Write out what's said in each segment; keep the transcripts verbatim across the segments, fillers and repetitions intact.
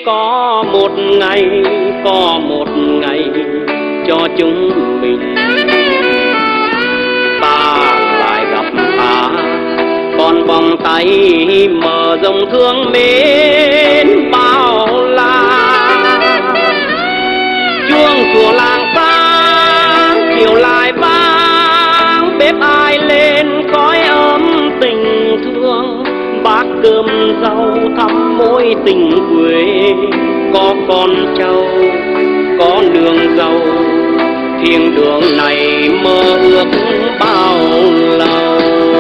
có một ngày, có một ngày cho chúng mình ta lại gặp ta, còn vòng tay mở rộng thương mến bao la. Chuông của làng xa chiều lại vang, bếp ai lên khói ấm tình thương, bát cơm rau thắm mối tình quê. Có con trâu có nương dâu, thiên đường này mơ ước bao lâu.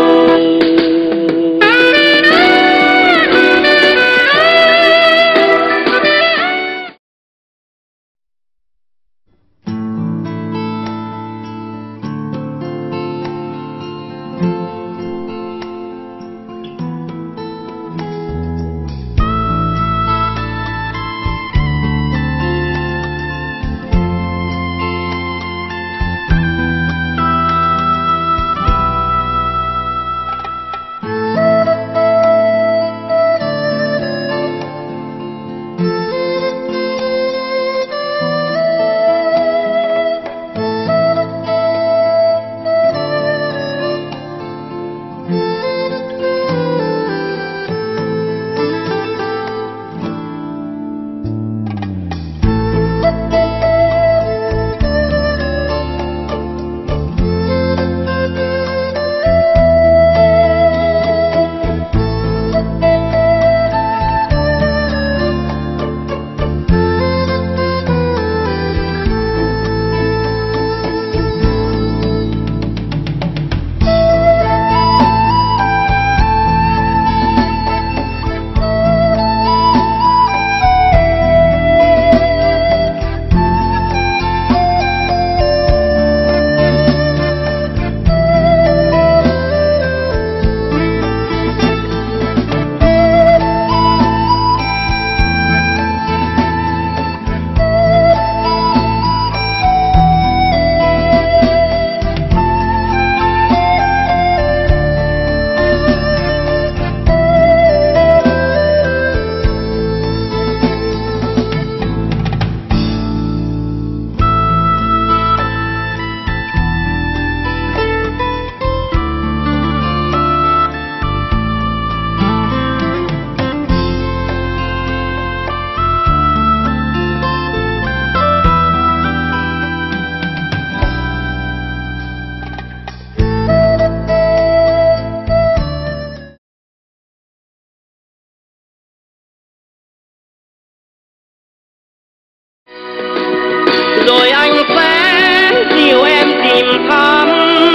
Rồi anh sẽ dìu em tìm thăm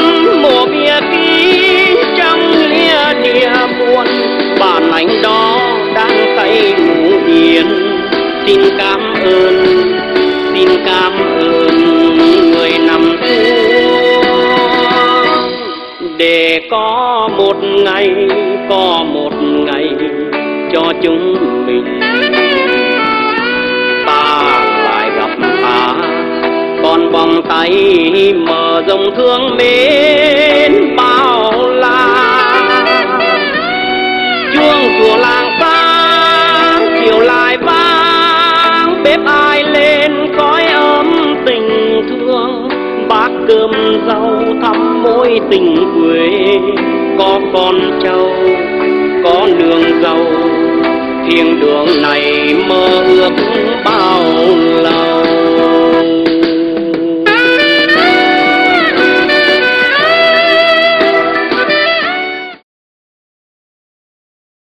mùa bia ký trong lia địa buồn. Bản anh đó đang say ngủ yên. Xin cảm ơn, xin cảm ơn người nằm thương, để có một ngày, có một ngày cho chúng mình ta lại gặp ta, còn vòng tay mở rộng thương mến bao la. Chuông của làng xa chiều lại vang, bếp ai lên khói ấm tình thương, bát cơm rau thắm mối tình quê. Có con trâu có nương dâu, thiên đường này mơ ước bao lâu.